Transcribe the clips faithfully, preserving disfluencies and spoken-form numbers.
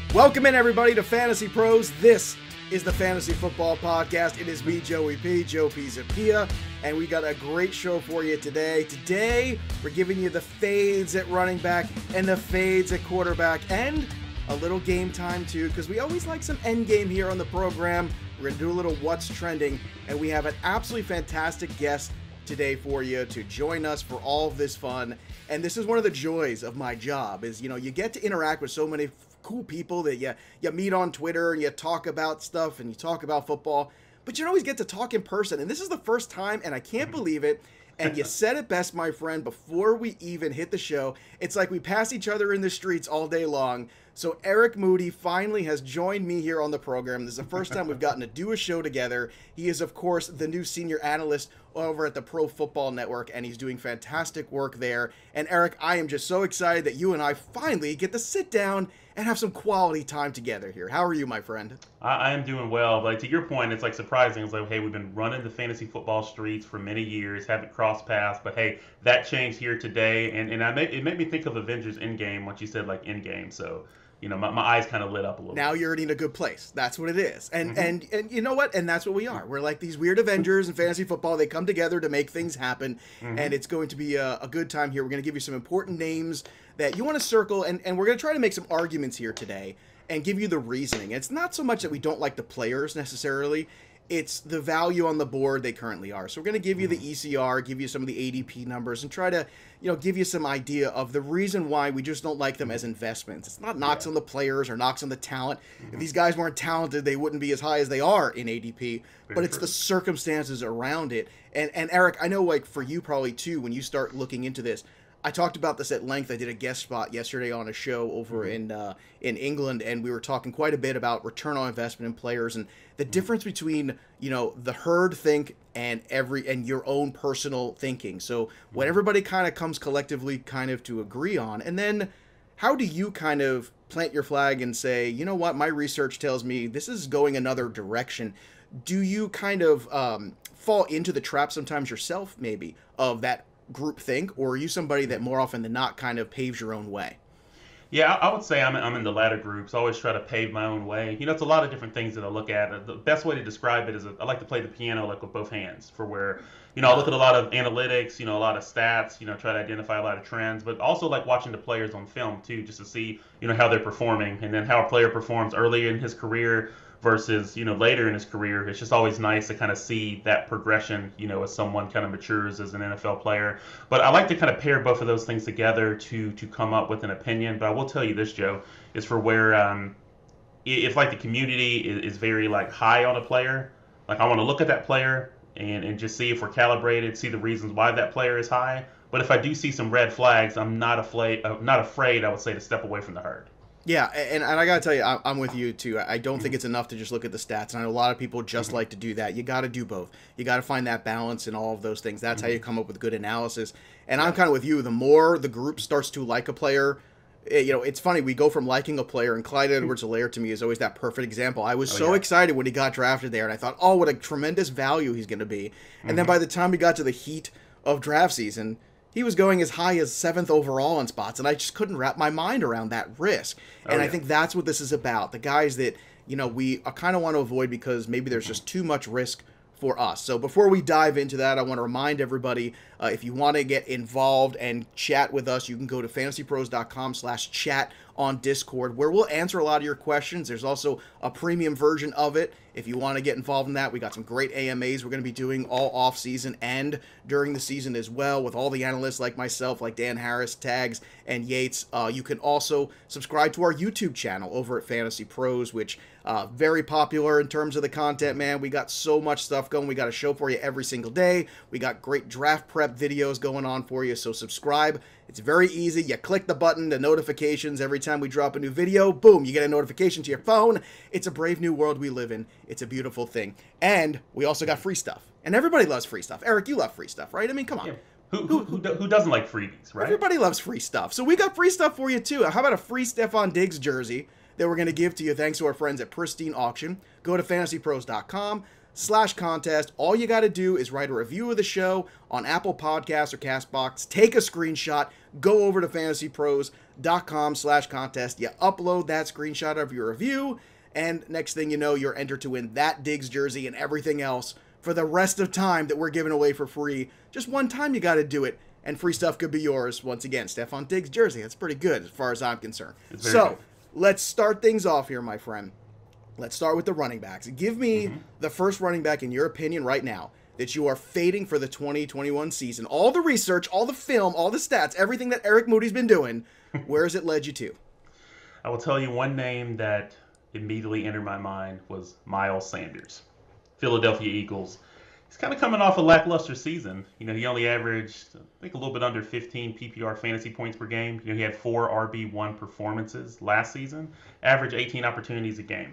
Welcome in, everybody, to Fantasy Pros. This is the Fantasy Football Podcast. It is me, Joey P, Joe P Zapia, and we got a great show for you today. Today, we're giving you the fades at running back and the fades at quarterback, and a little game time, too, because we always like some end game here on the program. We're going to do a little what's trending, and we have an absolutely fantastic guest today for you to join us for all of this fun. And this is one of the joys of my job is, you know, you get to interact with so many cool people that you, you meet on Twitter and you talk about stuff and you talk about football, but you don't always get to talk in person. And this is the first time, and I can't believe it. And you said it best, my friend, before we even hit the show. It's like we pass each other in the streets all day long. So Eric Moody finally has joined me here on the program. This is the first time we've gotten to do a show together. He is, of course, the new senior analyst over at the Pro Football Network, and he's doing fantastic work there. And Eric, I am just so excited that you and I finally get to sit down and have some quality time together here. How are you, my friend? I, I am doing well. Like, to your point, it's like surprising. It's like, hey, we've been running the fantasy football streets for many years, haven't crossed paths, but hey, that changed here today. And and I made, it made me think of Avengers Endgame once you said like Endgame. So, you know, my, my eyes kind of lit up a little now bit. You're in a good place. That's what it is. And, Mm-hmm. and and you know what? And that's what we are. We're like these weird Avengers in fantasy football. They come together to make things happen. Mm-hmm. And it's going to be a, a good time here. We're going to give you some important names that you want to circle. And, and we're going to try to make some arguments here today and give you the reasoning. It's not so much that we don't like the players necessarily. It's the value on the board they currently are. So we're going to give you the E C R, give you some of the A D P numbers, and try to, you know, give you some idea of the reason why we just don't like them as investments. It's not knocks yeah. on the players or knocks on the talent. Mm-hmm. If these guys weren't talented, they wouldn't be as high as they are in A D P. Very but it's true. The circumstances around it. And and Eric, I know, like, for you probably too, when you start looking into this, I talked about this at length. I did a guest spot yesterday on a show over mm-hmm. in uh, in England, and we were talking quite a bit about return on investment in players and the mm-hmm. difference between, you know, the herd think and every and your own personal thinking. So mm-hmm. what everybody kind of comes collectively kind of to agree on, and then how do you kind of plant your flag and say, you know what, my research tells me this is going another direction. Do you kind of um, fall into the trap sometimes yourself, maybe, of that group think, or are you somebody that more often than not kind of paves your own way? Yeah, I would say I'm, I'm in the latter groups. I always try to pave my own way. You know, it's a lot of different things that I look at. The best way to describe it is a, I like to play the piano like with both hands, for where, you know, I look at a lot of analytics, you know, a lot of stats, you know, try to identify a lot of trends, but also like watching the players on film too, just to see, you know, how they're performing, and then how a player performs early in his career versus, you know, later in his career. It's just always nice to kind of see that progression, you know, as someone kind of matures as an N F L player. But I like to kind of pair both of those things together to to come up with an opinion. But I will tell you this, Joe, is for where um, if like the community is, is very like high on a player, like I want to look at that player and, and just see if we're calibrated, see the reasons why that player is high. But if I do see some red flags, I'm not afraid, uh, not afraid, I would say, to step away from the herd. Yeah, and, and I got to tell you, I'm with you, too. I don't think it's enough to just look at the stats, and I know a lot of people just mm-hmm. like to do that. You got to do both. You got to find that balance in all of those things. That's mm-hmm. how you come up with good analysis. And yeah. I'm kind of with you. The more the group starts to like a player, it, you know, it's funny. We go from liking a player, and Clyde Edwards-Helaire to me is always that perfect example. I was oh, so yeah. excited when he got drafted there, and I thought, oh, what a tremendous value he's going to be. And mm-hmm. then by the time we got to the heat of draft season, he was going as high as seventh overall in spots, and I just couldn't wrap my mind around that risk. And oh, yeah. I think that's what this is about. The guys that, you know, we kind of want to avoid because maybe there's just too much risk for us. So before we dive into that, I want to remind everybody, uh, if you want to get involved and chat with us, you can go to fantasypros.com slash chat on Discord, where we'll answer a lot of your questions. There's also a premium version of it if you want to get involved in that. We got some great A M As we're going to be doing all off season and during the season as well, with all the analysts like myself, like Dan Harris, Tags, and Yates. Uh, you can also subscribe to our YouTube channel over at Fantasy Pros, which uh, very popular in terms of the content, man. We got so much stuff going. We got a show for you every single day. We got great draft prep videos going on for you, so subscribe. It's very easy. You click the button, the notifications. Every time we drop a new video, boom, you get a notification to your phone. It's a brave new world we live in. It's a beautiful thing. And we also got free stuff. And everybody loves free stuff. Eric, you love free stuff, right? I mean, come on. Yeah. Who, who, who, who doesn't like freebies, right? Everybody loves free stuff. So we got free stuff for you, too. How about a free Stephon Diggs jersey that we're going to give to you thanks to our friends at Pristine Auction? Go to fantasypros.com slash contest. All you got to do is write a review of the show on Apple Podcasts or CastBox. Take a screenshot. Go over to fantasy pros dot com slash contest. You upload that screenshot of your review, and next thing you know, you're entered to win that Diggs jersey and everything else for the rest of time that we're giving away for free. Just one time you got to do it, and free stuff could be yours. Once again, Stefon Diggs jersey. That's pretty good as far as I'm concerned. So, good. Let's start things off here, my friend. Let's start with the running backs. Give me mm-hmm. the first running back, in your opinion, right now, that you are fading for the twenty twenty-one season. All the research, all the film, all the stats, everything that Eric Moody's been doing, where has it led you to? I will tell you one name that immediately entered my mind was Miles Sanders, Philadelphia Eagles. He's kind of coming off a lackluster season. You know, he only averaged, I think, a little bit under fifteen P P R fantasy points per game. You know, he had four R B one performances last season, average eighteen opportunities a game.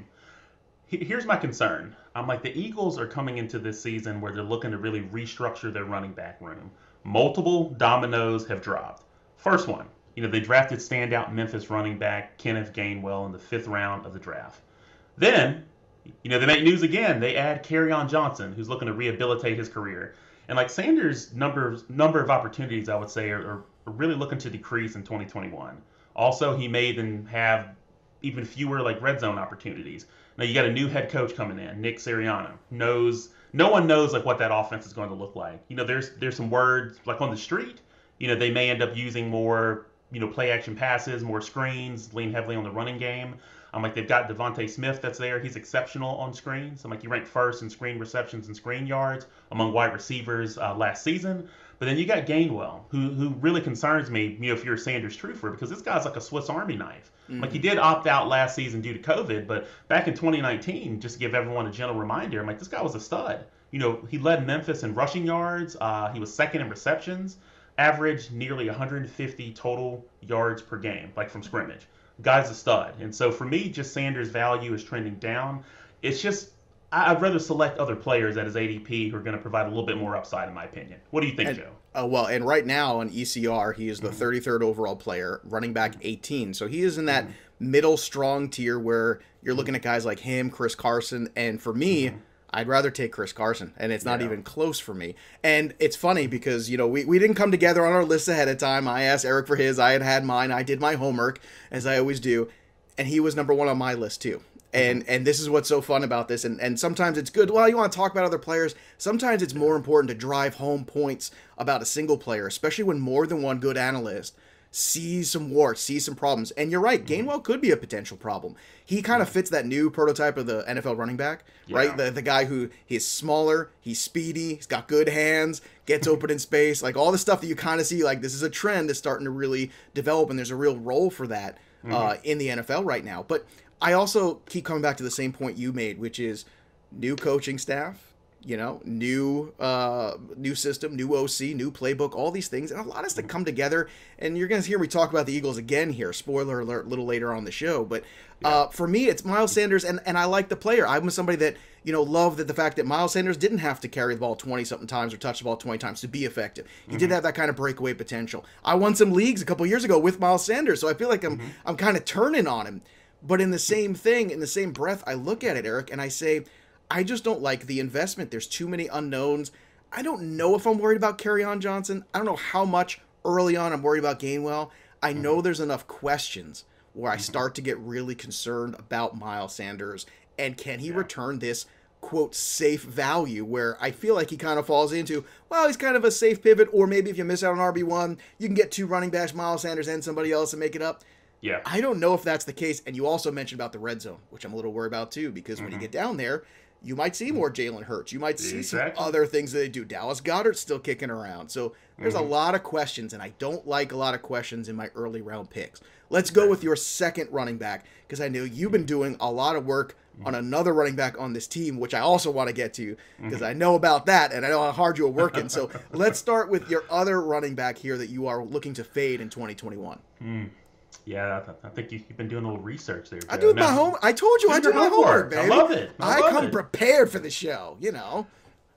Here's my concern. I'm like, the Eagles are coming into this season where they're looking to really restructure their running back room. Multiple dominoes have dropped. First one, you know, they drafted standout Memphis running back Kenneth Gainwell in the fifth round of the draft. Then, you know, they make news again. They add Kerryon Johnson, who's looking to rehabilitate his career. And like Sanders' number, number of opportunities, I would say, are, are really looking to decrease in twenty twenty-one. Also, he may then have even fewer like red zone opportunities. Now you got a new head coach coming in, Nick Sirianni. Knows no one knows like what that offense is going to look like. You know, there's there's some words like on the street. You know, they may end up using more, you know, play action passes, more screens, lean heavily on the running game. I'm like, they've got Devontae Smith that's there. He's exceptional on screens. I'm like, he ranked first in screen receptions and screen yards among wide receivers uh, last season. But then you got Gainwell, who who really concerns me, you know, if you're a Sanders truther, because this guy's like a Swiss Army knife. Mm-hmm. Like, he did opt out last season due to COVID, but back in twenty nineteen, just to give everyone a gentle reminder, I'm like, this guy was a stud. You know, he led Memphis in rushing yards. Uh, he was second in receptions, averaged nearly one hundred fifty total yards per game, like from scrimmage. Guy's a stud. And so for me, just Sanders' value is trending down. It's just, I'd rather select other players at his A D P who are going to provide a little bit more upside, in my opinion. What do you think, and, Joe? Uh, well, and right now on E C R, he is the mm-hmm. thirty-third overall player, running back eighteen. So he is in that mm-hmm. middle strong tier where you're looking at guys like him, Chris Carson. And for me, mm-hmm. I'd rather take Chris Carson, and it's not yeah. even close for me. And it's funny because, you know, we, we didn't come together on our list ahead of time. I asked Eric for his. I had had mine. I did my homework, as I always do. And he was number one on my list, too. And and this is what's so fun about this. And, and sometimes it's good. Well, you want to talk about other players. Sometimes it's more important to drive home points about a single player, especially when more than one good analyst sees some warts, sees some problems. And you're right, Gainwell could be a potential problem. He kind of fits that new prototype of the N F L running back, yeah. right? The the guy who he's smaller, he's speedy, he's got good hands, gets open in space, like all the stuff that you kind of see, like this is a trend that's starting to really develop, and there's a real role for that mm-hmm. uh, in the N F L right now. But I also keep coming back to the same point you made, which is new coaching staff, you know, new uh, new system, new O C, new playbook, all these things. And a lot has to come together. And you're going to hear me talk about the Eagles again here. Spoiler alert, a little later on the show. But uh, for me, it's Miles Sanders, and, and I like the player. I'm somebody that, you know, loved that the fact that Miles Sanders didn't have to carry the ball twenty-something times or touch the ball twenty times to be effective. He mm-hmm. did have that kind of breakaway potential. I won some leagues a couple years ago with Miles Sanders, so I feel like I'm mm-hmm. I'm kind of turning on him. But in the same thing, in the same breath, I look at it, Eric, and I say, I just don't like the investment. There's too many unknowns. I don't know if I'm worried about Kerryon Johnson. I don't know how much early on I'm worried about Gainwell. I mm-hmm. know there's enough questions where I start to get really concerned about Miles Sanders. And can he yeah. return this, quote, safe value, where I feel like he kind of falls into, well, he's kind of a safe pivot, or maybe if you miss out on R B one, you can get two running backs, Miles Sanders and somebody else, and make it up. Yeah. I don't know if that's the case. And you also mentioned about the red zone, which I'm a little worried about too, because mm-hmm. when you get down there, you might see more Jalen Hurts. You might see exactly. some other things that they do. Dallas Goedert's still kicking around. So there's mm-hmm. a lot of questions, and I don't like a lot of questions in my early round picks. Let's go with your second running back, because I know you've been doing a lot of work on another running back on this team, which I also want to get to, because mm-hmm. I know about that, and I know how hard you're working. So let's start with your other running back here that you are looking to fade in twenty twenty-one. Mm. Yeah, I, I think you've been doing a little research there, Joe. I do my home. I told you I do my homework, baby. I love it. I, I love come it. prepared for the show, you know.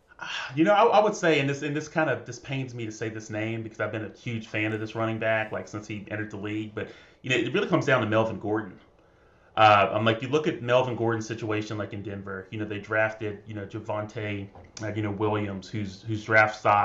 You know, I, I would say, and this and this kind of this pains me to say this name because I've been a huge fan of this running back, like since he entered the league. But you know, it really comes down to Melvin Gordon. Uh, I'm like, you look at Melvin Gordon's situation, like in Denver. You know, they drafted, you know, Javonte, uh, you know, Williams, whose whose draft stock,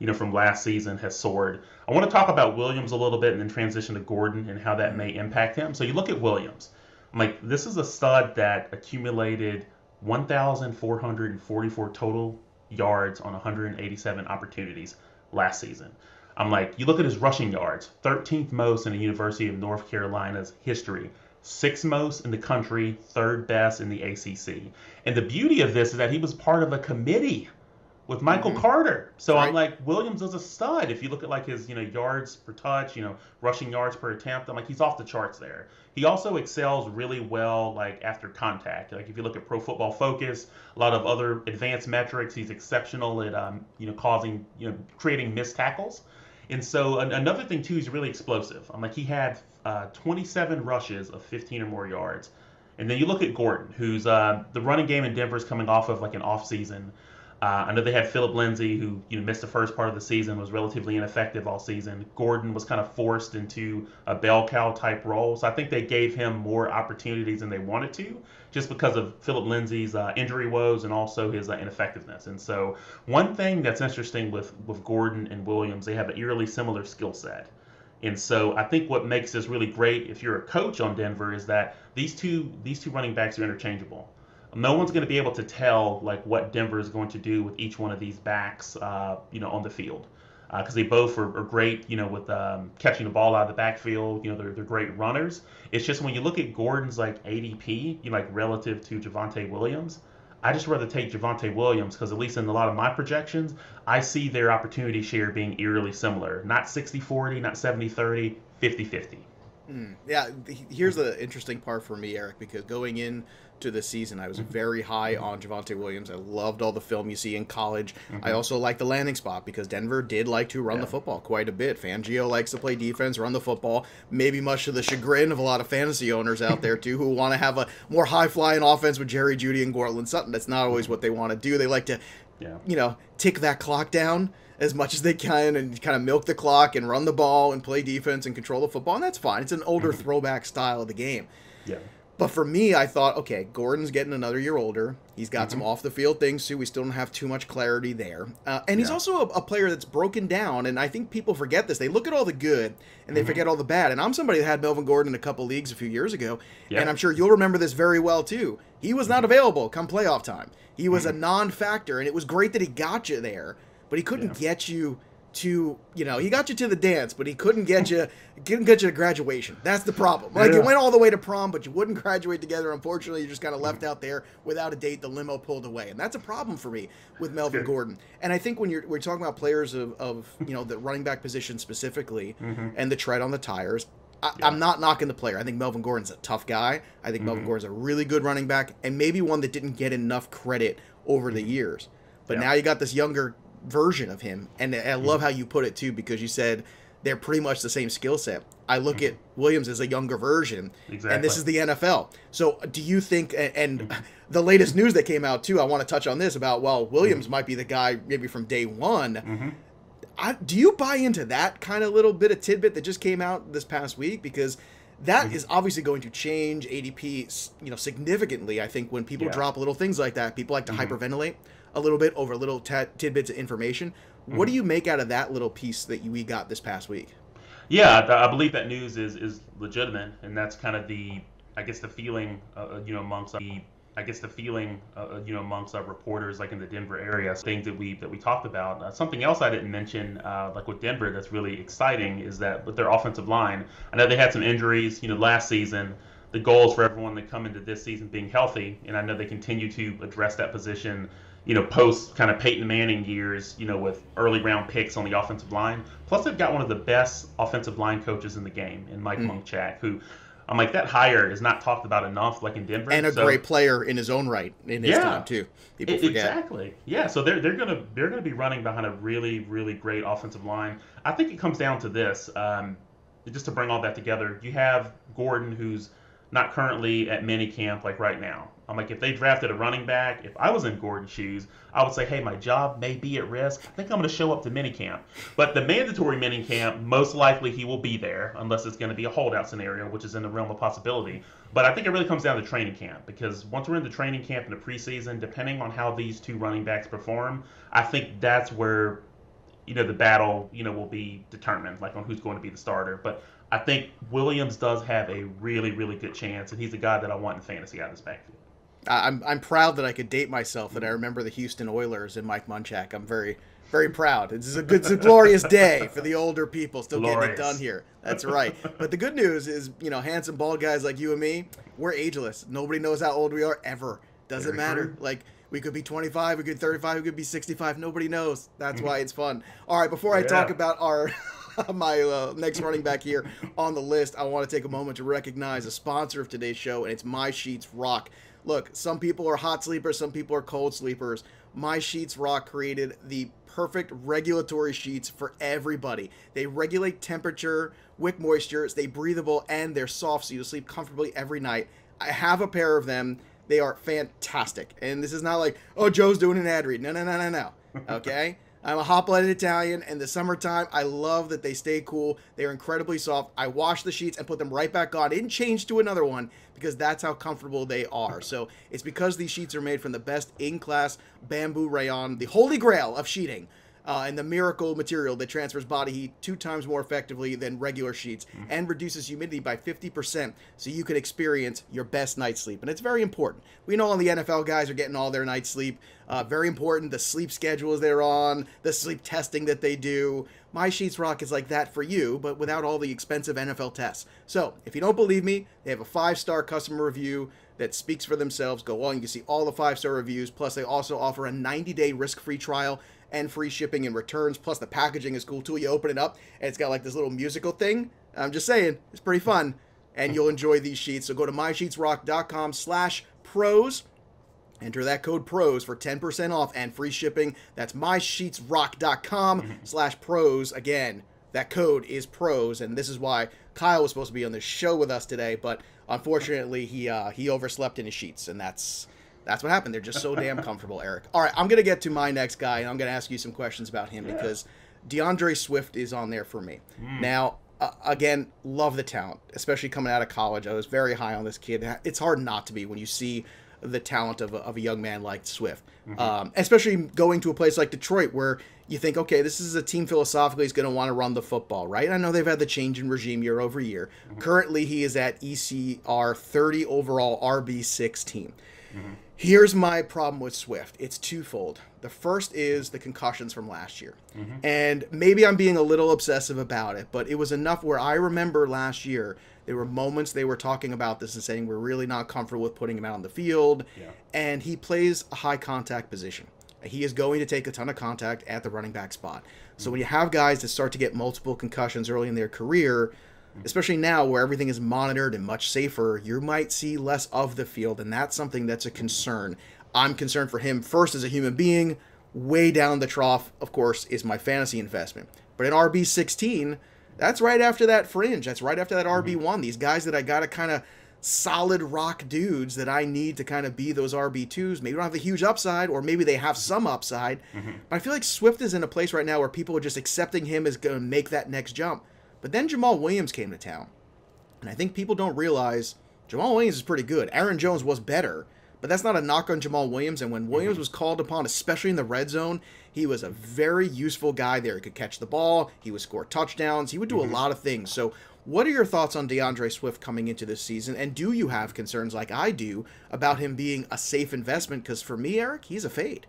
you know, from last season has soared. I want to talk about Williams a little bit and then transition to Gordon and how that may impact him. So you look at Williams. I'm like, this is a stud that accumulated one thousand four hundred forty-four total yards on one hundred eighty-seven opportunities last season. I'm like, you look at his rushing yards, thirteenth most in the University of North Carolina's history, sixth most in the country, third best in the A C C. And the beauty of this is that he was part of a committee with Michael mm-hmm. Carter. So right. I'm like, Williams is a stud. If you look at like his, you know, yards per touch, you know, rushing yards per attempt, I'm like, he's off the charts there. He also excels really well like after contact. Like if you look at Pro Football Focus, a lot of other advanced metrics, he's exceptional at, um, you know, causing, you know, creating missed tackles. And so an- another thing too, he's really explosive. I'm like, he had uh, twenty-seven rushes of fifteen or more yards. And then you look at Gordon, who's uh, the running game in Denver is coming off of like an off season. Uh, I know they had Philip Lindsay, who you know missed the first part of the season, was relatively ineffective all season. Gordon was kind of forced into a bell cow type role, so I think they gave him more opportunities than they wanted to, just because of Philip Lindsay's uh, injury woes and also his uh, ineffectiveness. And so one thing that's interesting with with Gordon and Williams, they have an eerily similar skill set. And so I think what makes this really great, if you're a coach on Denver, is that these two these two running backs are interchangeable. No one's going to be able to tell like what Denver is going to do with each one of these backs, uh, you know, on the field, because uh, they both are, are great, you know, with um, catching the ball out of the backfield. You know, they're they're great runners. It's just when you look at Gordon's like A D P, you know, like relative to Javonte Williams, I just rather take Javonte Williams because at least in a lot of my projections, I see their opportunity share being eerily similar, not sixty forty, not seventy thirty, fifty fifty. Mm, yeah, here's the interesting part for me, Eric, because going in to the season, I was very high on Javonte Williams. I loved all the film you see in college. Mm-hmm. I also like the landing spot because Denver did like to run yeah. the football quite a bit. Fangio likes to play defense, run the football, maybe much to the chagrin of a lot of fantasy owners out there too who want to have a more high-flying offense with Jerry Jeudy and Courtland Sutton. That's not always what they want to do. They like to, yeah. you know, tick that clock down as much as they can and kind of milk the clock and run the ball and play defense and control the football, and that's fine. It's an older mm-hmm. throwback style of the game. Yeah. But for me, I thought, okay, Gordon's getting another year older. He's got mm-hmm. some off-the-field things, too. We still don't have too much clarity there. Uh, and he's yeah. also a, a player that's broken down, and I think people forget this. They look at all the good, and they mm-hmm. forget all the bad. And I'm somebody that had Melvin Gordon in a couple leagues a few years ago, yeah. and I'm sure you'll remember this very well, too. He was not available come playoff time. He was mm-hmm. a non-factor, and it was great that he got you there, but he couldn't yeah. get you to, you know, he got you to the dance, but he couldn't get you couldn't get you to graduation. That's the problem. Like, yeah. you went all the way to prom, but you wouldn't graduate together. Unfortunately, you just kind of left out there without a date. The limo pulled away, and that's a problem for me with Melvin Gordon. And I think when you're we're talking about players of, of you know, the running back position specifically, mm-hmm. and the tread on the tires, I, yeah. I'm not knocking the player. I think Melvin Gordon's a tough guy. I think mm-hmm. Melvin Gordon's a really good running back, and maybe one that didn't get enough credit over the years. But yeah. now you got this younger version of him, and I love how you put it too, because you said they're pretty much the same skill set. I look mm-hmm. at Williams as a younger version, exactly. and this is the N F L. So do you think, and, and mm-hmm. the latest news that came out too, I want to touch on this about, well, Williams mm-hmm. might be the guy maybe from day one. Mm-hmm. I, do you buy into that kind of little bit of tidbit that just came out this past week? Because that mm-hmm. is obviously going to change A D P, you know, significantly. I think when people yeah. drop little things like that, people like to mm-hmm. hyperventilate a little bit over little t- tidbits of information. Mm-hmm. What do you make out of that little piece that we got this past week? Yeah, I believe that news is, is legitimate, and that's kind of the, I guess, the feeling, uh, you know, amongst the, I guess, the feeling, uh, you know, amongst our reporters, like in the Denver area, things that we that we talked about. Uh, something else I didn't mention, uh, like with Denver, that's really exciting is that with their offensive line, I know they had some injuries, you know, last season. The goal is for everyone to come into this season being healthy, and I know they continue to address that position, you know, post kind of Peyton Manning years, you know, with early round picks on the offensive line. Plus, they've got one of the best offensive line coaches in the game, in Mike mm. Munchak, who I'm like, that hire is not talked about enough, like in Denver. And a so, great player in his own right in his yeah, time too. People it, forget. Exactly. Yeah. So they're they're gonna they're gonna be running behind a really really great offensive line. I think it comes down to this. Um, just to bring all that together, you have Gordon, who's not currently at minicamp like right now. I'm like, if they drafted a running back, if I was in Gordon's shoes, I would say, hey, my job may be at risk. I think I'm going to show up to minicamp. But the mandatory minicamp, most likely he will be there, unless it's going to be a holdout scenario, which is in the realm of possibility. But I think it really comes down to training camp, because once we're in the training camp in the preseason, depending on how these two running backs perform, I think that's where you know, the battle, you know, will be determined, like on who's going to be the starter. But I think Williams does have a really, really good chance, and he's the guy that I want in fantasy out of this backfield. I'm I'm proud that I could date myself that I remember the Houston Oilers and Mike Munchak. I'm very very proud. This is a good, it's a glorious day for the older people still Glorious. getting it done here. That's right. But the good news is, you know, handsome bald guys like you and me, we're ageless. Nobody knows how old we are ever. Doesn't Very matter. true. Like we could be twenty-five, we could be thirty-five, we could be sixty-five. Nobody knows. That's why it's fun. All right, before I Yeah. talk about our my uh, next running back here on the list, I want to take a moment to recognize a sponsor of today's show, and it's My Sheets Rock. Look, some people are hot sleepers, some people are cold sleepers. My Sheets Rock created the perfect regulatory sheets for everybody. They regulate temperature, wick moisture, stay breathable, and they're soft so you'll sleep comfortably every night. I have a pair of them. They are fantastic. And this is not like, oh, Joe's doing an ad read. No, no, no, no, no. Okay? I'm a hot-blooded Italian. In the summertime, I love that they stay cool. They're incredibly soft. I wash the sheets and put them right back on. I didn't change to another one because that's how comfortable they are. So it's because these sheets are made from the best in-class bamboo rayon, the holy grail of sheeting. Uh, and the miracle material that transfers body heat two times more effectively than regular sheets and reduces humidity by fifty percent so you can experience your best night's sleep. And it's very important. We know all the N F L guys are getting all their night's sleep. Uh, very important, the sleep schedules they're on, the sleep testing that they do. My Sheets Rock is like that for you, but without all the expensive N F L tests. So if you don't believe me, they have a five-star customer review that speaks for themselves. Go on, you can see all the five-star reviews. Plus, they also offer a ninety-day risk-free trial and free shipping and returns. Plus, the packaging is cool too. You open it up, and it's got like this little musical thing. I'm just saying, it's pretty fun, and you'll enjoy these sheets. So go to my sheets rock dot com slash pros. Enter that code PROS for ten percent off and free shipping. That's my sheets rock dot com slash pros. Again, that code is PROS, and this is why Kyle was supposed to be on the show with us today, but unfortunately, he uh, he overslept in his sheets, and that's that's what happened. They're just so damn comfortable, Eric. All right, I'm going to get to my next guy, and I'm going to ask you some questions about him Yeah. because DeAndre Swift is on there for me. Mm. Now, uh, again, love the talent, especially coming out of college. I was very high on this kid. It's hard not to be when you see the talent of a, of a young man like Swift, Mm-hmm. um, especially going to a place like Detroit where you think, okay, this is a team philosophically is going to want to run the football, right? I know they've had the change in regime year over year. Mm-hmm. Currently, he is at E C R thirty overall R B sixteen. Mm-hmm. Here's my problem with Swift. It's twofold. The first is the concussions from last year. Mm-hmm. And maybe I'm being a little obsessive about it, but it was enough where I remember last year there were moments they were talking about this and saying we're really not comfortable with putting him out on the field. Yeah. And he plays a high contact position. He is going to take a ton of contact at the running back spot. So when you have guys that start to get multiple concussions early in their career, especially now where everything is monitored and much safer, you might see less of the field, and that's something that's a concern. I'm concerned for him first as a human being. Way down the trough, of course, is my fantasy investment. But in R B sixteen, that's right after that fringe. That's right after that R B one. These guys that I got to kind of solid rock dudes that I need to kind of be those R B twos. Maybe don't have the huge upside, or maybe they have some upside. Mm-hmm. But I feel like Swift is in a place right now where people are just accepting him as going to make that next jump. But then Jamal Williams came to town. And I think people don't realize Jamal Williams is pretty good. Aaron Jones was better, but that's not a knock on Jamal Williams. And when Williams was called upon, especially in the red zone, he was a very useful guy there. He could catch the ball. He would score touchdowns. He would do a lot of things. So what are your thoughts on DeAndre Swift coming into this season? And do you have concerns like I do about him being a safe investment? Because for me, Eric, he's a fade.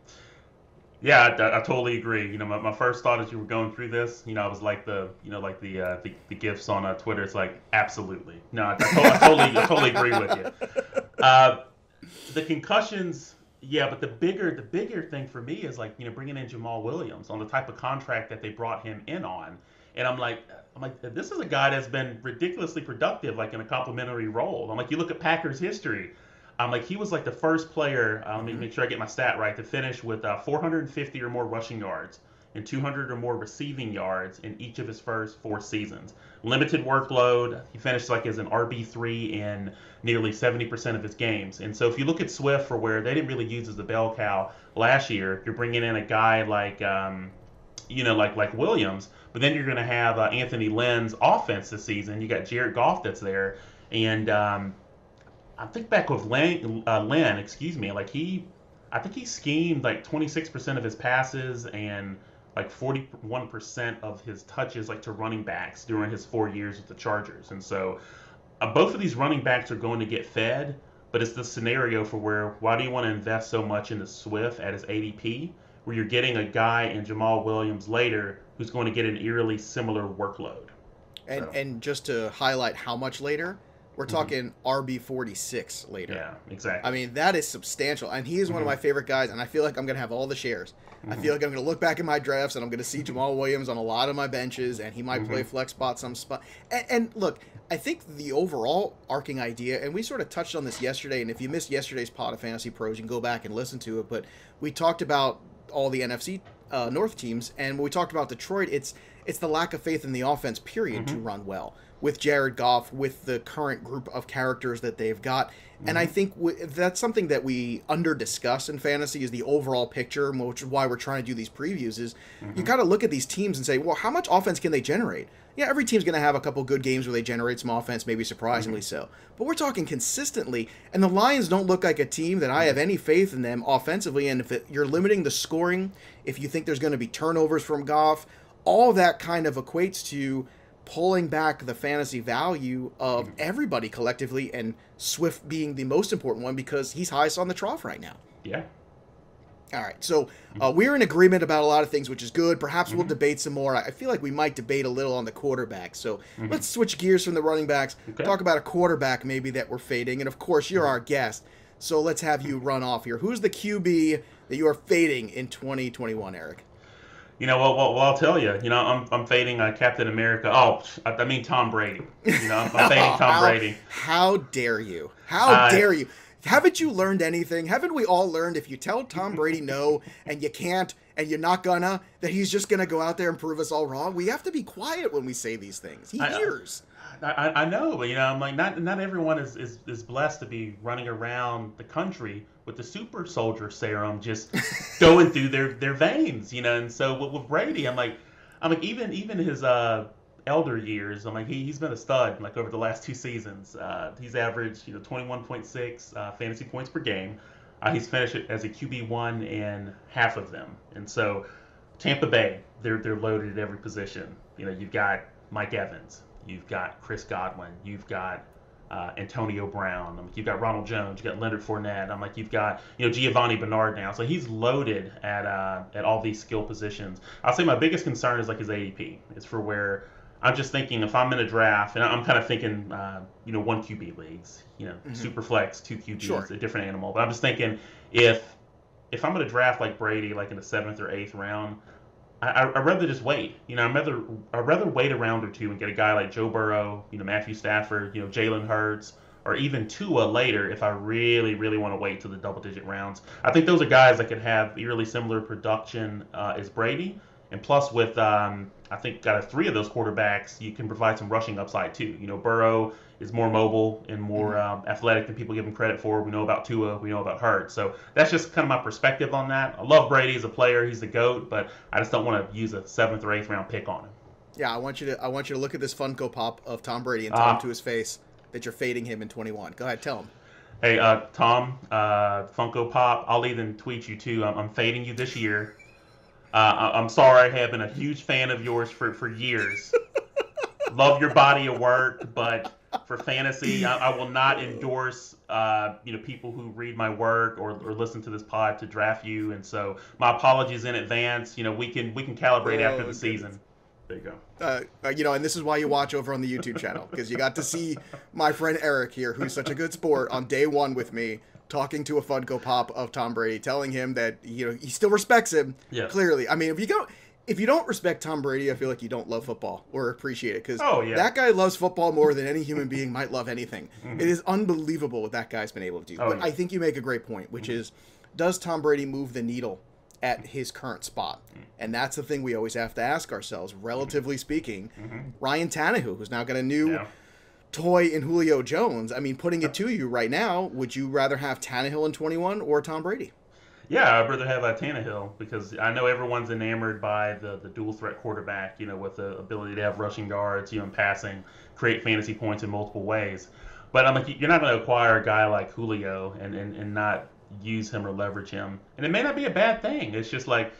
Yeah, I, I totally agree. You know, my, my first thought as you were going through this, you know, I was like the, you know, like the uh, the, the gifs on uh, Twitter. It's like, absolutely. No, I, I, to- I totally, I totally agree with you. Uh, the concussions, yeah, but the bigger, the bigger thing for me is like, you know, bringing in Jamal Williams on the type of contract that they brought him in on, and I'm like, I'm like, this is a guy that's been ridiculously productive, like in a complimentary role. I'm like, you look at Packers history. I'm like, he was like the first player, uh, let me make sure I get my stat right, to finish with uh, four hundred fifty or more rushing yards and two hundred or more receiving yards in each of his first four seasons. Limited workload. He finished like as an R B three in nearly seventy percent of his games. And so if you look at Swift for where they didn't really use as the bell cow last year, you're bringing in a guy like, um, you know, like like Williams, but then you're going to have uh, Anthony Lynn's offense this season. You got Jared Goff that's there. And, um, I think back with Lynn, uh, Lynn, excuse me, like he, I think he schemed like twenty-six percent of his passes and like forty-one percent of his touches like to running backs during his four years with the Chargers. And so uh, both of these running backs are going to get fed, but it's the scenario for where why do you want to invest so much into Swift at his A D P, where you're getting a guy in Jamal Williams later who's going to get an eerily similar workload. And So, and just to highlight how much later, we're talking R B forty-six later. yeah, exactly. I mean, that is substantial. And he is one of my favorite guys, and I feel like I'm going to have all the shares. I feel like I'm going to look back at my drafts, and I'm going to see Jamal Williams on a lot of my benches, and he might play flex spot some spot. And, and look, I think the overall arcing idea, and we sort of touched on this yesterday, and if you missed yesterday's pod of Fantasy Pros, you can go back and listen to it, but we talked about all the N F C uh, North teams, and when we talked about Detroit, it's it's the lack of faith in the offense, period, to run well with Jared Goff, with the current group of characters that they've got. Mm-hmm. And I think w- that's something that we under-discuss in fantasy is the overall picture, which is why we're trying to do these previews, is mm-hmm. you kind of look at these teams and say, well, how much offense can they generate? Yeah, every team's going to have a couple good games where they generate some offense, maybe surprisingly mm-hmm. so. But we're talking consistently, and the Lions don't look like a team that I have any faith in them offensively, and if it, you're limiting the scoring, if you think there's going to be turnovers from Goff, all that kind of equates to pulling back the fantasy value of everybody collectively, and Swift being the most important one because he's highest on the trough right now. Yeah. All right, so uh, we're in agreement about a lot of things, which is good. Perhaps Mm-hmm. we'll debate some more. I feel like we might debate a little on the quarterback. So Mm-hmm. let's switch gears from the running backs, Okay. talk about a quarterback maybe that we're fading. And, of course, you're our guest, so let's have you run off here. Who's the Q B that you are fading in twenty twenty-one, Eric? You know, well, well, well I'll tell you. You know, I'm I'm fading uh, Captain America. Oh, I, I mean Tom Brady. You know, I'm, I'm fading Tom how, Brady. How dare you? How Uh, dare you? Haven't you learned anything? Haven't we all learned if you tell Tom Brady no and you can't and you're not gonna, that he's just gonna go out there and prove us all wrong? We have to be quiet when we say these things. He I- hears. I, I know, but you know, I'm like not not everyone is, is, is blessed to be running around the country with the super soldier serum just going through their, their veins, you know. And so with, with Brady, I'm like, I'm like even even his uh, elder years, I'm like he he's been a stud like over the last two seasons. Uh, he's averaged you know twenty-one point six uh, fantasy points per game. Uh, he's finished it as a Q B one in half of them, and so Tampa Bay, they're they're loaded at every position. You know, you've got Mike Evans. You've got Chris Godwin. You've got uh, Antonio Brown. I'm like, you've got Ronald Jones. You've got Leonard Fournette. I'm like, you've got you know Giovanni Bernard now. So he's loaded at uh, at all these skill positions. I'll say my biggest concern is like his A D P. It's for where I'm just thinking if I'm in a draft, and I'm kind of thinking uh, you know one Q B leagues, you know mm-hmm. super flex, two Q Bs, Sure. a different animal. But I'm just thinking if if I'm going to draft like Brady like in the seventh or eighth round. I, I'd rather just wait. You know, I'd rather I'd rather wait a round or two and get a guy like Joe Burrow, you know, Matthew Stafford, you know, Jalen Hurts, or even Tua later if I really, really want to wait till the double-digit rounds. I think those are guys that could have eerily similar production uh, as Brady. And plus with, um, I think, out of three of those quarterbacks, you can provide some rushing upside too. You know, Burrow is more mobile and more um, athletic than people give him credit for. We know about Tua. We know about Hurts. So that's just kind of my perspective on that. I love Brady as a player. He's the GOAT, but I just don't want to use a seventh or eighth round pick on him. Yeah, I want you to I want you to look at this Funko Pop of Tom Brady and tell Uh, him to his face that you're fading him in twenty-one. Go ahead, tell him. Hey, uh, Tom, uh, Funko Pop, I'll even tweet you too. I'm, I'm fading you this year. Uh, I, I'm sorry, I have been a huge fan of yours for, for years. Love your body of work, but for fantasy, I, I will not endorse uh, you know people who read my work or, or listen to this pod to draft you. And so my apologies in advance. You know, we can we can calibrate Oh, after the goodness. season. There you go. Uh, uh, you know, and this is why you watch over on the YouTube channel, because you got to see my friend Eric here, who's such a good sport, on day one with me, talking to a Funko Pop of Tom Brady, telling him that you know he still respects him. Yes. Clearly, I mean, if you go, if you don't respect Tom Brady, I feel like you don't love football or appreciate it, because Oh, yeah. that guy loves football more than any human being might love anything. It is unbelievable what that guy's been able to do. Oh, but yeah. I think you make a great point, which is, does Tom Brady move the needle at his current spot? And that's the thing we always have to ask ourselves, relatively speaking. Ryan Tannehill, who's now got a new Yeah. toy in Julio Jones. I mean, putting it to you right now, would you rather have Tannehill in twenty-one or Tom Brady? Yeah, I'd rather have uh, Tannehill because I know everyone's enamored by the, the dual threat quarterback, you know, with the ability to have rushing yards, you know, and passing, create fantasy points in multiple ways. But I'm like, you're not going to acquire a guy like Julio and, and, and not use him or leverage him. And it may not be a bad thing. It's just like,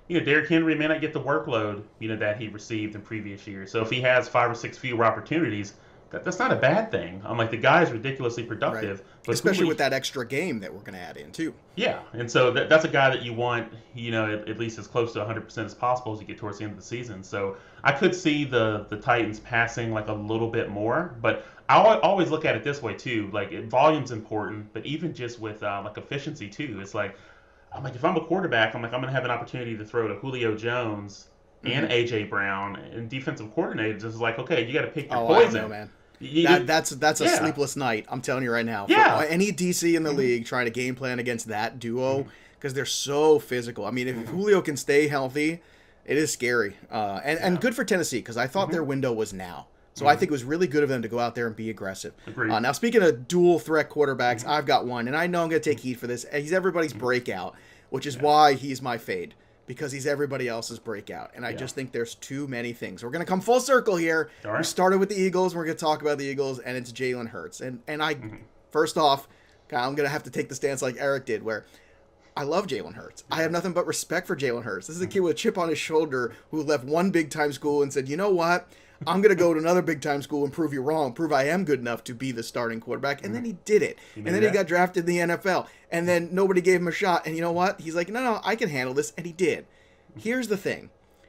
you know, Derrick Henry may not get the workload, you know, that he received in previous years. So if he has five or six fewer opportunities, that, that's not a bad thing. I'm like, the guy is ridiculously Right. productive, but Especially Julio, with that extra game that we're going to add in too. yeah, and so that, that's a guy that you want, you know, at, at least as close to one hundred percent as possible as you get towards the end of the season. So I could see the the Titans passing like a little bit more, but I al- always look at it this way too. Like it, volume's important, but even just with uh, like efficiency too, it's like I'm like if I'm a quarterback, I'm like I'm gonna have an opportunity to throw to Julio Jones Hmm. and A J Brown, and defensive coordinators is like, okay, you got to pick your Oh, I know, poison. man. You- That you- that's that's a yeah, sleepless night. I'm telling you right now. For yeah. any D C in the Mhm, league trying to game plan against that duo mhm, because they're so physical. I mean, if mhm. Julio can stay healthy, it is scary. Uh, and and Yeah. good for Tennessee because I thought Mhm, their window was now. So I mhm. think it was really good of them to go out there and be aggressive. Uh, Agreed. now, speaking of dual threat quarterbacks, Mhm, I've got one, and I know I'm going to take mhm, heat for this. He's everybody's mhm. breakout, which is Yeah, why he's my fade because he's everybody else's breakout. And I yeah. just think there's too many things. We're going to come full circle here. All We right. started with the Eagles. We're going to talk about the Eagles, and it's Jalen Hurts. And and I, Mhm, first off, I'm going to have to take the stance like Eric did, where I love Jalen Hurts. I yeah. have nothing but respect for Jalen Hurts. This is a Mhm, kid with a chip on his shoulder who left one big time school and said, you know what? I'm going to go to another big time school and prove you wrong, prove I am good enough to be the starting quarterback. And then mhm. he did it. You And knew then he that. got drafted in the N F L. And then nobody gave him a shot. And you know what? He's like, no, no, I can handle this. And he did. Here's the thing.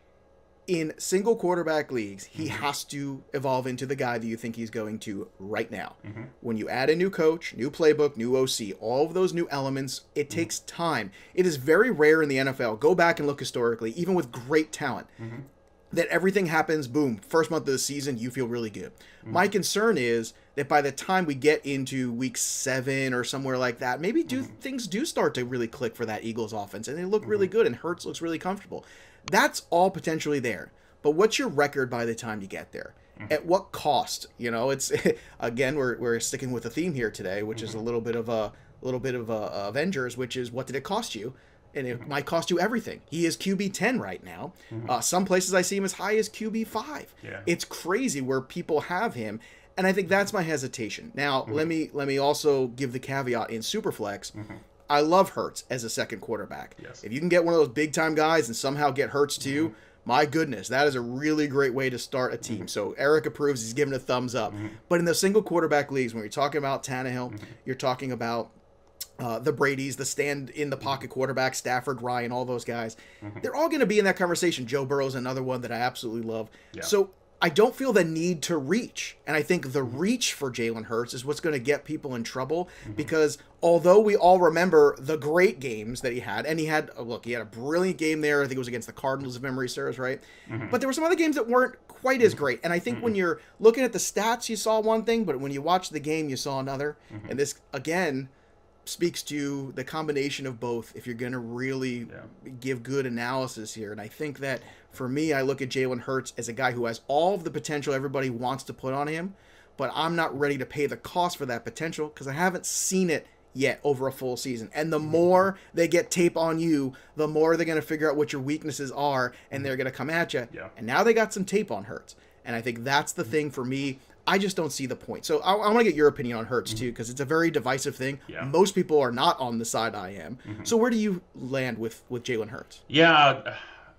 In single quarterback leagues, he Mhm, has to evolve into the guy that you think he's going to right now. mhm, When you add a new coach, new playbook, new O C, all of those new elements, it mhm, takes time. It is very rare in the N F L. Go back and look historically, even with great talent, mhm, that everything happens, boom, first month of the season, you feel really good. My mhm, concern is that by the time we get into week seven or somewhere like that, maybe do mhm, things do start to really click for that Eagles offense and they look really mhm, good and Hurts looks really comfortable. That's all potentially there. But what's your record by the time you get there? mhm, At what cost? You know, it's again we're we're sticking with the theme here today, which is a mhm, little bit of a little bit of a, Avengers, which is what did it cost you? And it mhm, might cost you everything. He is Q B ten right now. mhm. Uh, some places I see him as high as Q B five. Yeah. It's crazy where people have him, and I think that's my hesitation. Now, let Mhm, me let me also give the caveat in Superflex. mhm. I love Hurts as a second quarterback. Yes. If you can get one of those big time guys and somehow get Hurts Mhm, too, my goodness, that is a really great way to start a team. mhm, So Eric approves. He's giving a thumbs up. mhm, But in the single quarterback leagues, when you're talking about Tannehill, mhm, you're talking about uh, the Brady's, the stand in the mhm, pocket quarterback, Stafford, Ryan, all those guys. mhm. They're all going to be in that conversation. Joe Burrow's another one that I absolutely love. Yeah. So I don't feel the need to reach. And I think the Mhm, reach for Jalen Hurts is what's going to get people in trouble mhm, because although we all remember the great games that he had, and he had, oh, look, he had a brilliant game there. I think it was against the Cardinals, if memory serves, right? mhm, But there were some other games that weren't quite as mhm, great. And I think when mhm, you're looking at the stats, you saw one thing, but when you watch the game, you saw another. mhm. And this, again, speaks to the combination of both if you're going to really Yeah. give good analysis here. And I think that for me, I look at Jalen Hurts as a guy who has all of the potential everybody wants to put on him, but I'm not ready to pay the cost for that potential because I haven't seen it yet over a full season. And the Mhm, more they get tape on you, the more they're going to figure out what your weaknesses are and mhm. they're going to come at you. Yeah. And now they got some tape on Hurts. And I think that's the thing for me. I just don't see the point. So I, I want to get your opinion on Hurts Mhm. too, because it's a very divisive thing. Yeah. Most people are not on the side I am. Mhm. So where do you land with with Jalen Hurts? Yeah,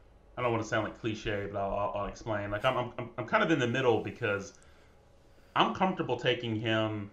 I don't want to sound like cliche, but I'll, I'll, I'll explain. Like I'm, I'm, I'm kind of in the middle because I'm comfortable taking him,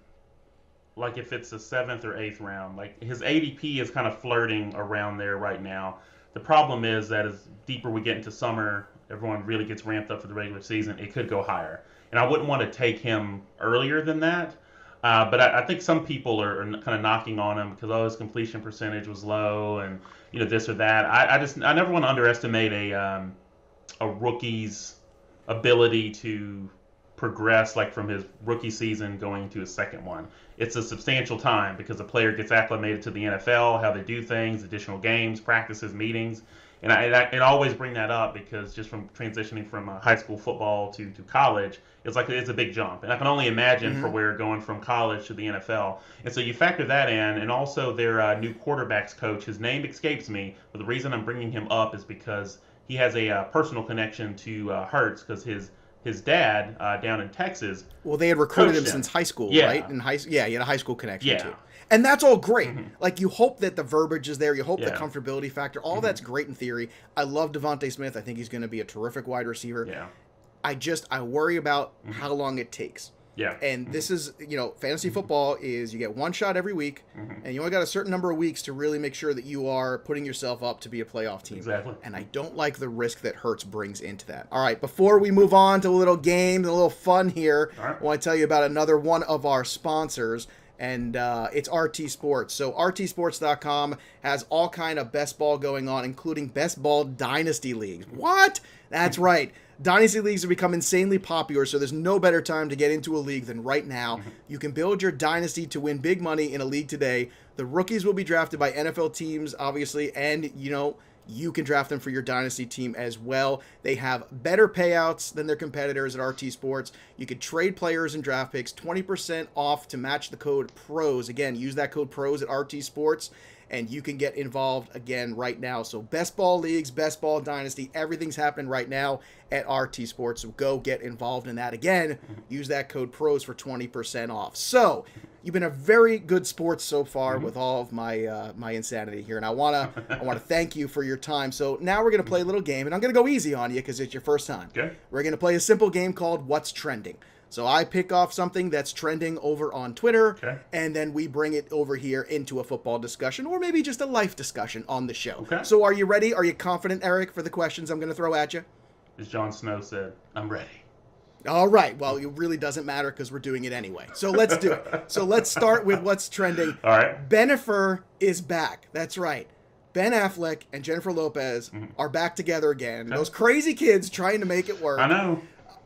like if it's the seventh or eighth round. Like his A D P is kind of flirting around there right now. The problem is that as deeper we get into summer, everyone really gets ramped up for the regular season. It could go higher, and I wouldn't want to take him earlier than that. Uh, but I, I think some people are, are kind of knocking on him because oh, his completion percentage was low, and you know this or that. I, I just I never want to underestimate a um, a rookie's ability to progress, like from his rookie season going to his second one. It's a substantial time because the player gets acclimated to the N F L, how they do things, additional games, practices, meetings. And I, and I, and I always bring that up because just from transitioning from uh, high school football to, to college, it's like it's a big jump. And I can only imagine for Mm-hmm. where going from college to the N F L. And so you factor that in, and also their uh, new quarterbacks coach, his name escapes me, but the reason I'm bringing him up is because he has a uh, personal connection to uh, Hurts because his his dad uh, down in Texas. Well, they had recruited him, him since high school, yeah. right? In high, yeah, he had a high school connection yeah. too. And that's all great. Mm-hmm. Like, you hope that the verbiage is there. You hope yeah. the comfortability factor. All mm-hmm. that's great in theory. I love Devontae Smith. I think he's going to be a terrific wide receiver. Yeah. I just, I worry about mm-hmm. how long it takes. Yeah. And this is, you know, fantasy football is you get one shot every week, mm-hmm. and you only got a certain number of weeks to really make sure that you are putting yourself up to be a playoff team. Exactly. And I don't like the risk that Hurts brings into that. All right, before we move on to a little game, a little fun here, right. I want to tell you about another one of our sponsors, and uh, it's R T Sports. So R T sports dot com has all kind of best ball going on, including best ball dynasty leagues. What? That's right. Dynasty leagues have become insanely popular, so there's no better time to get into a league than right now. Mm-hmm. You can build your dynasty to win big money in a league today. The rookies will be drafted by N F L teams, obviously, and, you know, you can draft them for your dynasty team as well. They have better payouts than their competitors at R T Sports. You can trade players and draft picks, twenty percent off to match the code PROS. Again, use that code PROS at R T Sports, and you can get involved again right now. So best ball leagues, best ball dynasty, everything's happening right now at R T Sports. So go get involved in that. Again, use that code PROS for twenty percent off. So you've been a very good sport so far mm-hmm. with all of my uh, my insanity here, and I wanna I wanna thank you for your time. So now we're gonna play a little game, and I'm gonna go easy on you because it's your first time. Okay. We're gonna play a simple game called What's Trending. So I pick off something that's trending over on Twitter, okay. and then we bring it over here into a football discussion, or maybe just a life discussion on the show. Okay. So are you ready? Are you confident, Eric, for the questions I'm going to throw at you? As Jon Snow said, I'm ready. All right. Well, it really doesn't matter because we're doing it anyway. So let's do it. So let's start with what's trending. All right. Bennifer is back. That's right. Ben Affleck and Jennifer Lopez mm-hmm. are back together again. Okay. Those crazy kids trying to make it work. I know.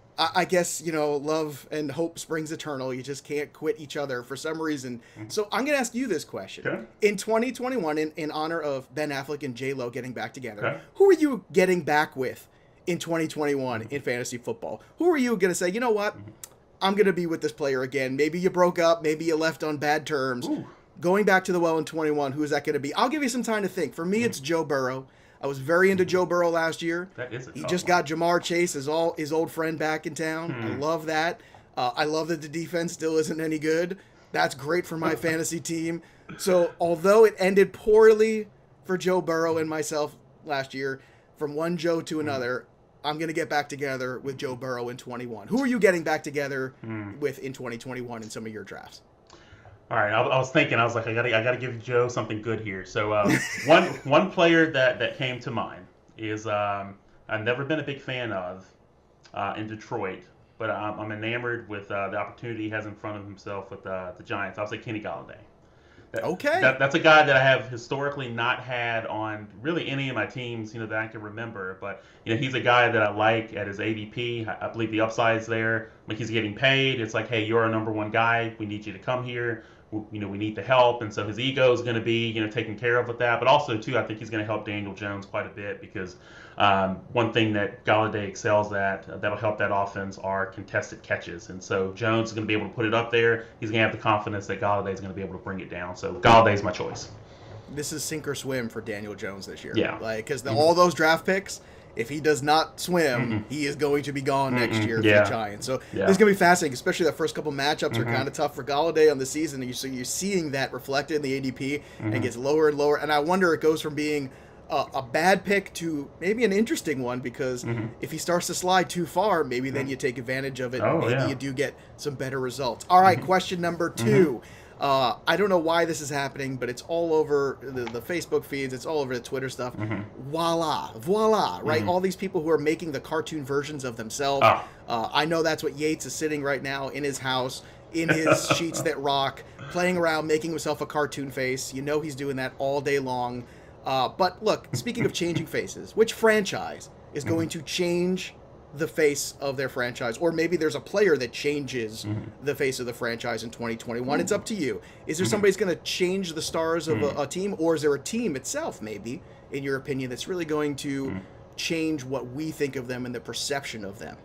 I guess, you know, love and hope springs eternal. You just can't quit each other for some reason. Mm-hmm. So I'm going to ask you this question. Okay. In twenty twenty-one, in, in honor of Ben Affleck and J-Lo getting back together, okay. who are you getting back with in twenty twenty-one in fantasy football? Who are you going to say, you know what, mm-hmm. I'm going to be with this player again. Maybe you broke up. Maybe you left on bad terms. Ooh. Going back to the well in twenty-one, who is that going to be? I'll give you some time to think. For me, mm-hmm. it's Joe Burrow. I was very into Joe Burrow last year. That is a he just one. got Jamar Chase, his all his old friend, back in town. Hmm. I love that. Uh, I love that the defense still isn't any good. That's great for my fantasy team. So although it ended poorly for Joe Burrow and myself last year, from one Joe to another, I'm going to get back together with Joe Burrow in twenty-one. Who are you getting back together hmm. with in twenty twenty-one in some of your drafts? All right, I, I was thinking, I was like, I gotta, I gotta give Joe something good here. So uh, one, one player that, that came to mind is um, I've never been a big fan of uh, in Detroit, but I'm, I'm enamored with uh, the opportunity he has in front of himself with uh, the Giants. I'll say Kenny Galladay. That, okay. That, that's a guy that I have historically not had on really any of my teams, you know, that I can remember. But you know, he's a guy that I like at his A D P. I, I believe the upside's there. Like he's getting paid. It's like, hey, you're our number one guy. We need you to come here. You know, we need the help, and so his ego is going to be, you know, taken care of with that. But also, too, I think he's going to help Daniel Jones quite a bit because um, one thing that Galladay excels at uh, that'll help that offense are contested catches. And so Jones is going to be able to put it up there. He's going to have the confidence that Galladay is going to be able to bring it down. So Galladay is my choice. This is sink or swim for Daniel Jones this year. Yeah. Like, because mm-hmm. all those draft picks, if he does not swim, mm-hmm. he is going to be gone mm-hmm. next year yeah. for the Giants. So yeah. this is going to be fascinating, especially that first couple matchups mm-hmm. are kind of tough for Galladay on the season. And you, so you're seeing that reflected in the A D P mm-hmm. and gets lower and lower. And I wonder it goes from being a, a bad pick to maybe an interesting one because mm-hmm. if he starts to slide too far, maybe then you take advantage of it. Oh, and maybe yeah. you do get some better results. All right, mm-hmm. question number two. Mm-hmm. Uh, I don't know why this is happening, but it's all over the, the Facebook feeds. It's all over the Twitter stuff. Mm-hmm. Voila, voila, right? Mm-hmm. All these people who are making the cartoon versions of themselves. Oh. Uh, I know that's what Yates is sitting right now in his house, in his sheets that rock, playing around, making himself a cartoon face. You know he's doing that all day long. Uh, but look, speaking of changing faces, which franchise is going to change the face of their franchise? Or maybe there's a player that changes mm-hmm. the face of the franchise in twenty twenty-one. It's up to you. Is there mm-hmm. somebody who's going to change the stars of mm-hmm. a, a team, or is there a team itself, maybe, in your opinion, that's really going to mm-hmm. change what we think of them and the perception of them?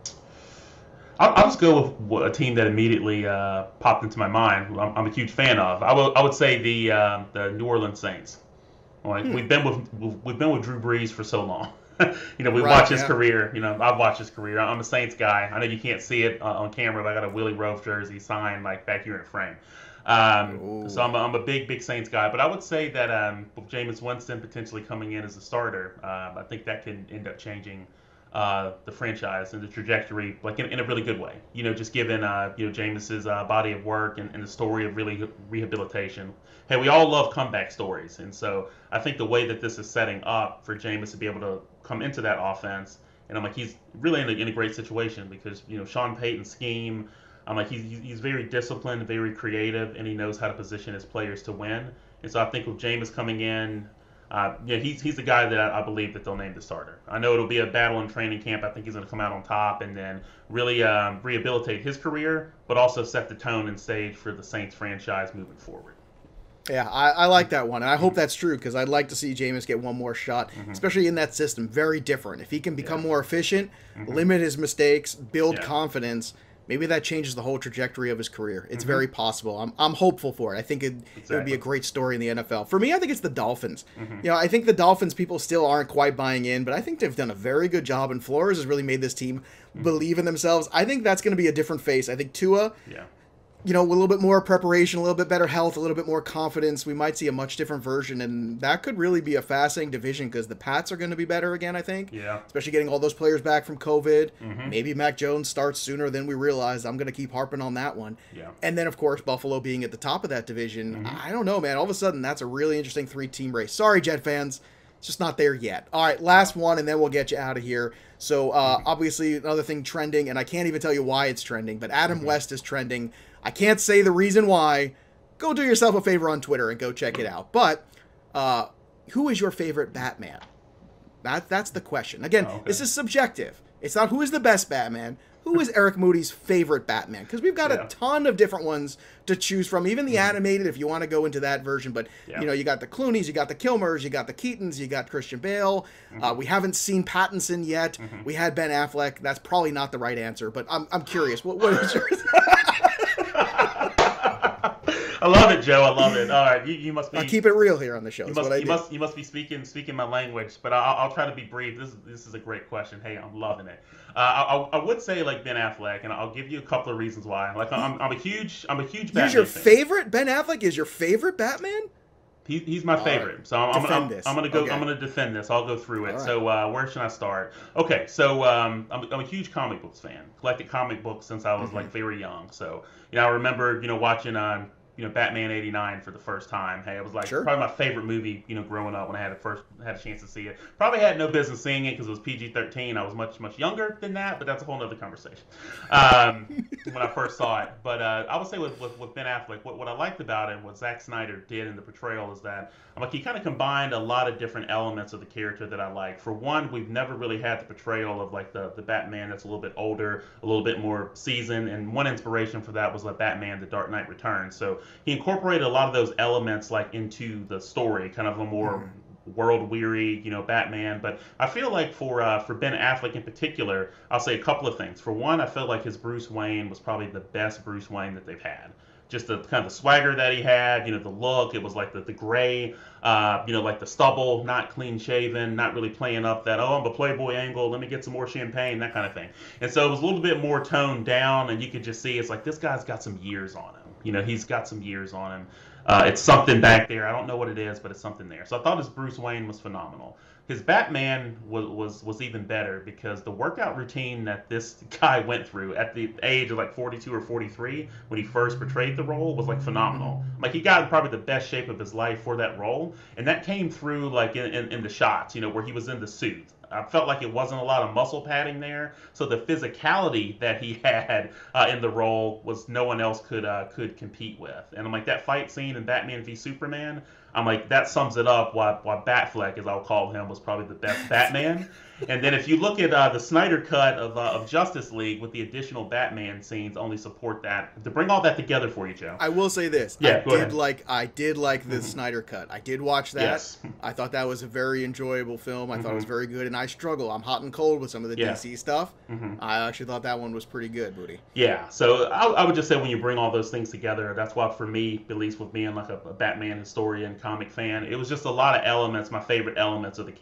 I'll, I'll just go with a team that immediately uh, popped into my mind, who I'm, I'm a huge fan of. I, will, I would say the uh, the New Orleans Saints. Like, hmm. We've been with we've been with Drew Brees for so long. you know, we Right, watch his yeah. career. You know, I've watched his career. I'm a Saints guy. I know you can't see it uh, on camera, but I got a Willie Roaf jersey signed like back here in frame. Um, so Ooh. I'm a, I'm a big, big Saints guy. But I would say that um, with Jameis Winston potentially coming in as a starter, uh, I think that can end up changing uh, the franchise and the trajectory, like in, in a really good way. You know, just given uh, you know Jameis's uh, body of work and, and the story of really rehabilitation. Hey, we all love comeback stories, and so I think the way that this is setting up for Jameis to be able to come into that offense, and I'm like he's really in a, in a great situation because you know Sean Payton's scheme. I'm like he's he's very disciplined, very creative, and he knows how to position his players to win. And so I think with Jameis coming in, uh, yeah, he's he's the guy that I, I believe that they'll name the starter. I know it'll be a battle in training camp. I think he's going to come out on top and then really um, rehabilitate his career, but also set the tone and stage for the Saints franchise moving forward. Yeah, I, I like that one. And I hope that's true because I'd like to see Jameis get one more shot, Mm-hmm. especially in that system. Very different. If he can become Yeah. more efficient, Mm-hmm. limit his mistakes, build Yeah. confidence, maybe that changes the whole trajectory of his career. It's Mm-hmm. very possible. I'm, I'm hopeful for it. I think it, it would be Exactly. a great story in the N F L. For me, I think it's the Dolphins. Mm-hmm. You know, I think the Dolphins people still aren't quite buying in, but I think they've done a very good job, and Flores has really made this team Mm-hmm. believe in themselves. I think that's going to be a different face. I think Tua, Yeah. you know, with a little bit more preparation, a little bit better health, a little bit more confidence, we might see a much different version, and that could really be a fascinating division because the Pats are going to be better again, I think. Yeah. Especially getting all those players back from COVID. Mhm. Maybe Mac Jones starts sooner than we realized. I'm going to keep harping on that one. Yeah. And then, of course, Buffalo being at the top of that division. Mhm. I don't know, man. All of a sudden, that's a really interesting three-team race. Sorry, Jet fans. It's just not there yet. All right, last one, and then we'll get you out of here. So, uh, obviously, another thing trending, and I can't even tell you why it's trending, but Adam Mhm. West is trending. I can't say the reason why. Go do yourself a favor on Twitter and go check it out. But, uh, who is your favorite Batman? That That's the question. Again, Oh, okay. this is subjective. It's not who is the best Batman. Who is Eric Moody's favorite Batman? Because we've got Yeah. a ton of different ones to choose from. Even the animated, if you want to go into that version. But Yeah. you know, you got the Clooney's, you got the Kilmers, you got the Keatons, you got Christian Bale. Uh, we haven't seen Pattinson yet. We had Ben Affleck. That's probably not the right answer. But I'm I'm curious. What what is yours? I love it, Joe. I love it. All right, you, you must be. I keep it real here on the show. You That's must, what I you do. must, you must be speaking, speaking my language. But I'll, I'll try to be brief. This, is- this is a great question. Hey, I'm loving it. Uh, I, I would say like Ben Affleck, and I'll give you a couple of reasons why. Like I'm, I'm a huge, I'm a huge. He's Batman your fan. favorite? Ben Affleck is your favorite Batman? He, he's my All favorite. right. So I'm, I'm, Defend I'm, this. I'm gonna go. Okay. I'm gonna defend this. I'll go through it. All right. So uh, where should I start? Okay, so um, I'm, I'm a huge comic books fan. Collected comic books since I was Mm-hmm. like very young. So you know, I remember you know watching um, you know Batman eighty-nine for the first time. Hey, it was like Sure. probably my favorite movie. You know, growing up when I had a first had a chance to see it. Probably had no business seeing it because it was P G thirteen. I was much much younger than that, but that's a whole nother conversation. Um, when I first saw it, but uh, I would say with, with, with Ben Affleck, what, what I liked about it, what Zack Snyder did in the portrayal is that I'm like he kind of combined a lot of different elements of the character that I like. For one, we've never really had the portrayal of like the, the Batman that's a little bit older, a little bit more seasoned, and one inspiration for that was like Batman: The Dark Knight Returns. So he incorporated a lot of those elements like into the story, kind of a more world weary, you know, Batman. But I feel like for uh, for Ben Affleck in particular, I'll say a couple of things. For one, I felt like his Bruce Wayne was probably the best Bruce Wayne that they've had. Just the kind of the swagger that he had, you know, the look. It was like the the gray, uh, you know, like the stubble, not clean shaven, not really playing up that oh I'm a Playboy angle. Let me get some more champagne, that kind of thing. And so it was a little bit more toned down, and you could just see it's like this guy's got some years on him. You know, he's got some years on him. Uh, it's something back there. I don't know what it is, but it's something there. So I thought his Bruce Wayne was phenomenal. His Batman was, was was even better because the workout routine that this guy went through at the age of like forty-two or forty-three when he first portrayed the role was like phenomenal. Like he got in probably the best shape of his life for that role, and that came through like in, in, in the shots, you know, where he was in the suit. I felt like it wasn't a lot of muscle padding there, so the physicality that he had uh, in the role was no one else could uh, could compete with. And I'm like that fight scene in Batman v Superman. I'm like that sums it up. Why why Batfleck, as I'll call him, was probably the best Batman. And then if you look at uh, the Snyder cut of, uh, of Justice League with the additional Batman scenes, only support that. To bring all that together for you, Joe. I will say this. Yeah, I go did ahead. like I did like the Snyder cut. I did watch that. Yes. I thought that was a very enjoyable film. I thought it was Mhm. very good, and I struggle. I'm hot and cold with some of the Yeah. D C stuff. Mhm. I actually thought that one was pretty good, Booty. Yeah, so I, I would just say when you bring all those things together, that's why for me, at least with being like a, a Batman historian, comic fan, it was just a lot of elements, my favorite elements of the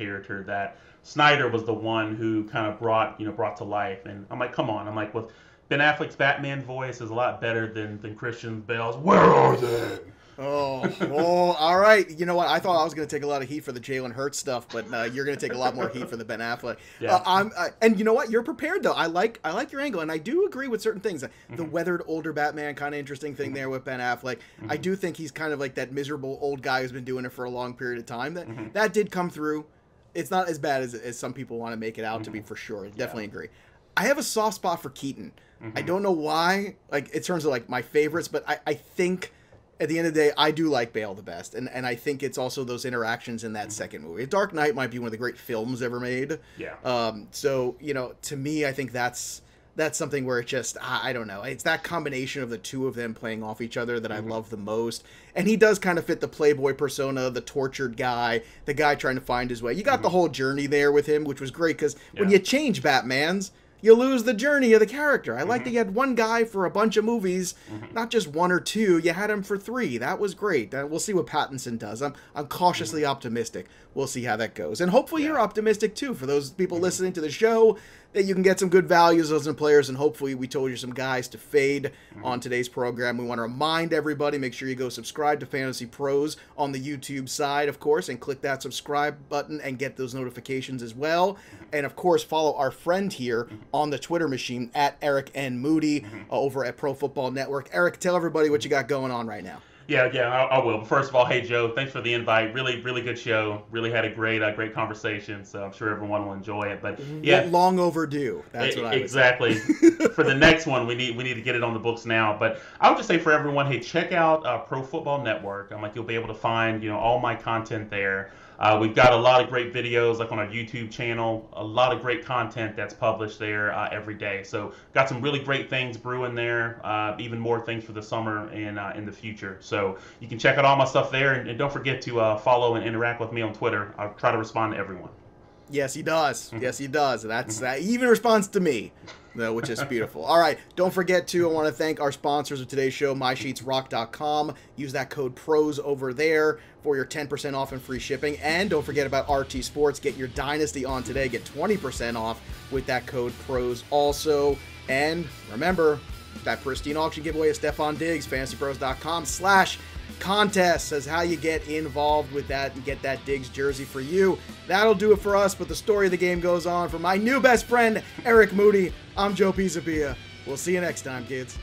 character that Snyder was the one who kind of brought, you know, brought to life. And I'm like, come on. I'm like, well, Ben Affleck's Batman voice is a lot better than, than Christian Bale's. Where are they? Oh, oh, all right. You know what? I thought I was going to take a lot of heat for the Jalen Hurts stuff, but uh, you're going to take a lot more heat for the Ben Affleck. Yeah. Uh, I'm, uh, and you know what? You're prepared though. I like, I like your angle, and I do agree with certain things. Mm-hmm. The weathered older Batman, kind of interesting thing mm-hmm. there with Ben Affleck. Mm-hmm. I do think he's kind of like that miserable old guy who's been doing it for a long period of time. That mm-hmm. that did come through. It's not as bad as, as some people want to make it out mm-hmm. to be, for sure. I definitely yeah. agree. I have a soft spot for Keaton. Mm-hmm. I don't know why, like in terms of like my favorites, but I, I think. At the end of the day, I do like Bale the best, and, and I think it's also those interactions in that mm-hmm. second movie. Dark Knight might be one of the great films ever made. Yeah. Um. So, you know, to me, I think that's that's something where it just, I, I don't know. It's that combination of the two of them playing off each other that mm-hmm. I love the most. And he does kind of fit the playboy persona, the tortured guy, the guy trying to find his way. You got mm-hmm. the whole journey there with him, which was great, because yeah. when you change Batmans, you lose the journey of the character. I mm-hmm. like that you had one guy for a bunch of movies, mm-hmm. not just one or two. You had him for three. That was great. Uh, we'll see what Pattinson does. I'm I'm cautiously mm-hmm. optimistic. We'll see how that goes. And hopefully yeah. you're optimistic too, for those people mm-hmm. listening to the show, that you can get some good values as some players, and hopefully we told you some guys to fade mm-hmm. on today's program. We want to remind everybody, make sure you go subscribe to Fantasy Pros on the YouTube side, of course, and click that subscribe button and get those notifications as well. Mm-hmm. And of course, follow our friend here mm-hmm. on the Twitter machine at Eric N. Moody mm-hmm. uh, over at Pro Football Network. Eric, tell everybody what you got going on right now. Yeah, yeah, I, I will. But first of all, hey Joe, thanks for the invite. Really, really good show. Really had a great, uh, great conversation. So I'm sure everyone will enjoy it. But yeah, long overdue. That's what I exactly. For the next one, we need we need to get it on the books now. But I would just say for everyone, hey, check out uh, Pro Football Network. I'm like, you'll be able to find you know all my content there. Uh, we've got a lot of great videos like on our YouTube channel, a lot of great content that's published there uh, every day. So got some really great things brewing there, uh, even more things for the summer and uh, in the future. So you can check out all my stuff there, and, and don't forget to uh, follow and interact with me on Twitter. I'll try to respond to everyone. Yes, he does. Mm-hmm. Yes, he does. That's that. He even responds to me, though, which is beautiful. All right. Don't forget to, I want to thank our sponsors of today's show, my sheets rock dot com. Use that code PROS over there for your ten percent off and free shipping. And don't forget about R T Sports. Get your Dynasty on today. Get twenty percent off with that code PROS also. And remember, that pristine auction giveaway is Stephon Diggs, fantasy pros dot com slash contest says how you get involved with that and get that Diggs jersey for you. That'll do it for us, but the story of the game goes on. For my new best friend, Eric Moody, I'm Joe Pisapia. We'll see you next time, kids.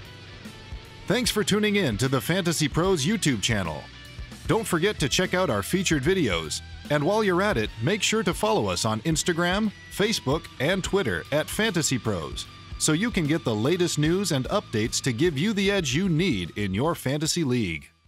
Thanks for tuning in to the Fantasy Pros YouTube channel. Don't forget to check out our featured videos. And while you're at it, make sure to follow us on Instagram, Facebook, and Twitter at Fantasy Pros, so you can get the latest news and updates to give you the edge you need in your fantasy league.